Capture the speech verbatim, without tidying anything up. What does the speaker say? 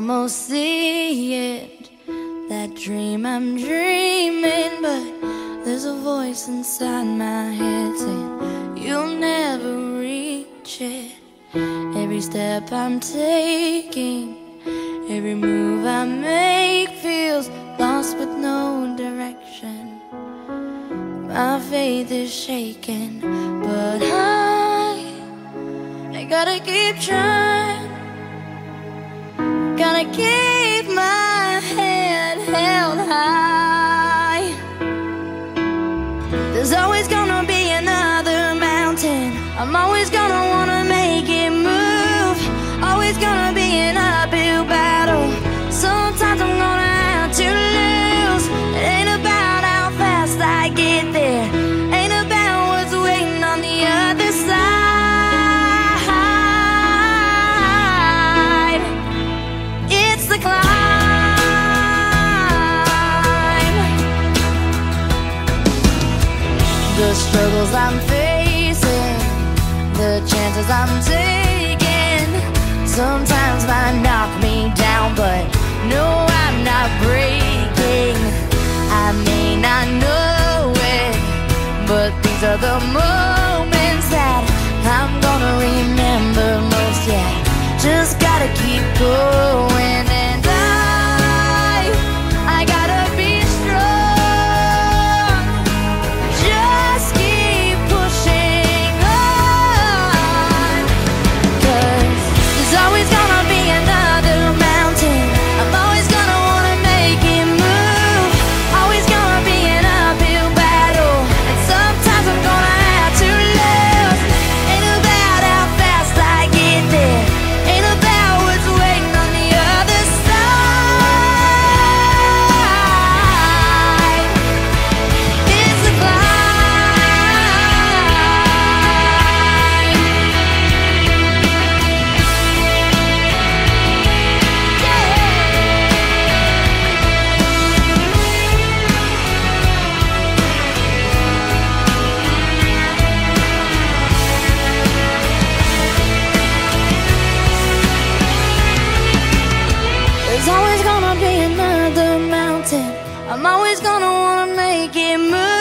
almost see it, that dream I'm dreaming, but there's a voice inside my head saying you'll never reach it. Every step I'm taking, every move I make feels lost with no direction. My faith is shaking, but I, I gotta keep trying. Gotta keep my head held high. There's always gonna be another mountain. I'm always gonna wanna make it move. Always gonna be an uphill battle. Sometimes I'm gonna have to lose. It ain't about how fast I get there, ain't about what's waiting on the other side. It's the climb. The struggles I'm facing, the chances I'm taking, sometimes might knock me down, but no, I'm not breaking. I may not know it, but these are the moments that I'm gonna remember most. Yeah, just gotta keep going, and I, I gotta be strong. Just keep pushing on, 'cause there's always gonna be another mountain. I'm always gonna wanna make it move. Always gonna be an uphill battle, and sometimes I'm gonna have to lose. Ain't about how fast I get there, ain't about what's waiting on the other side. It's the climb. There's always gonna be another mountain. I'm always gonna wanna make it move.